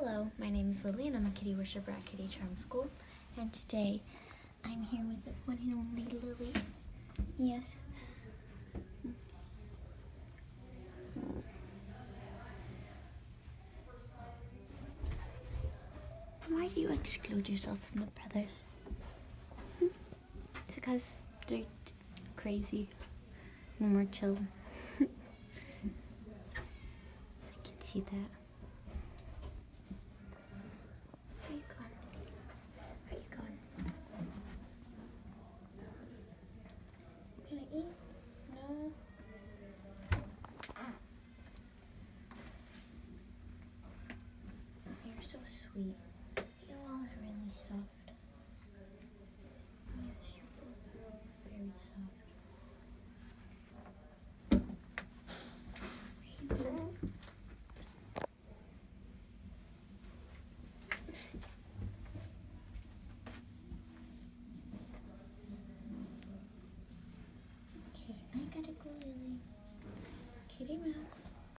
Hello, my name is Lily and I'm a kitty worshiper at Kitty Charm School, and today I'm here with the one and only Lily. Yes. Why do you exclude yourself from the brothers? It's because they're crazy and we're chill. I can see that. Where you going? Where you going? Gonna eat? No. You're so sweet. You all are really soft. Yes, you're both very soft. Where you going? Okay, I gotta go, Lily. Kitty Mouse.